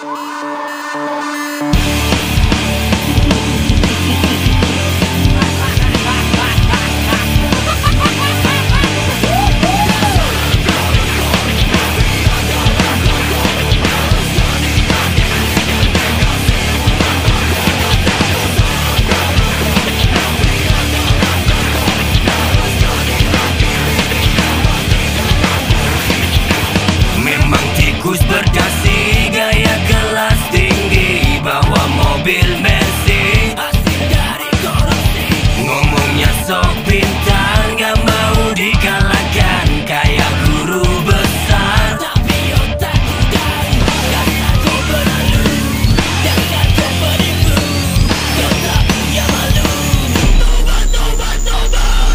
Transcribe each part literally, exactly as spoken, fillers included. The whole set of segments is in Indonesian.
Berdasi gaya kelas tinggi, bawa mobil Mercy, hasil dari korupsi. Ngomongnya sok pintar, gak mau dikalahkan, kayak guru besar, tapi otakku dari dasar kau berlalu, dasar kau penipu, kau tak punya malu. Tobat, tobat, tobat.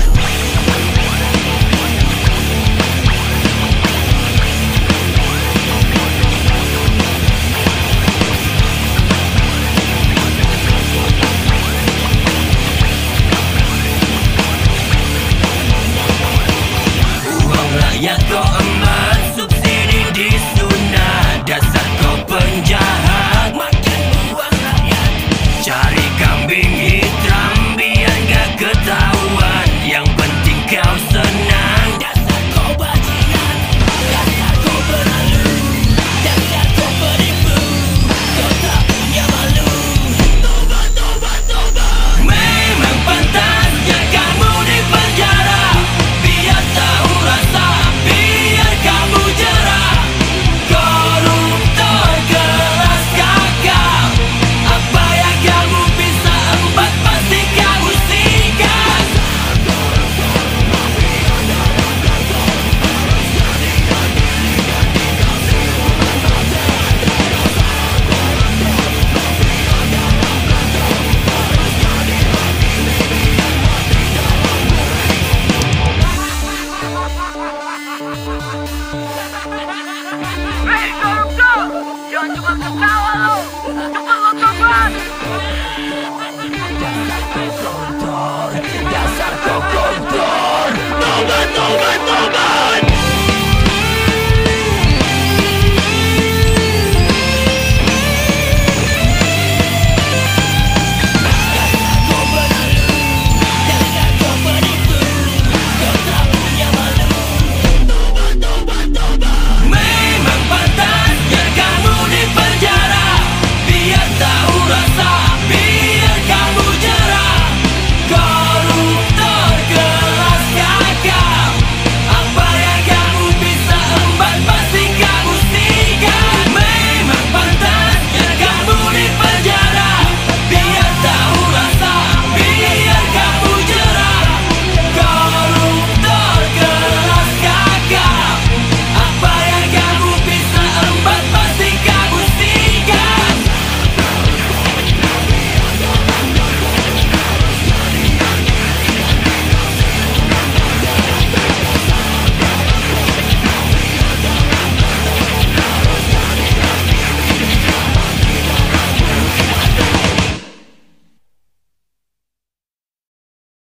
Ya kau emas, subsidi disunat, dasar kau penjahat, makan uang rakyat. Cari kambing hitam biar gak ketahuan, yang penting kau senang, dasar kau bajingan, dasar kau berlalu, dasar kau penipu, kau tak punya malu. Tobat, tobat, tobat. Memang pantasnya kamu di penjara, biar tahu rasa, biar kamu jerah. Koruptor kelas kakap, apa yang kamu bisa empat pasti kamu sikat. Hei koruptor, jangan cuma ketawa lo, cepat lo tobat. Dasar kau kotor, tobat, tobat, tobat.